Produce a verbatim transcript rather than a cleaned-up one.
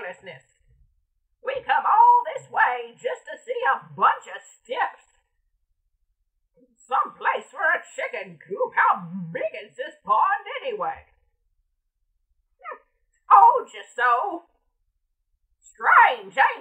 seriousness. We come all this way just to see a bunch of stiffs. Some place for a chicken coop. How big is this pond anyway? Hm, told you so. Strange, ain't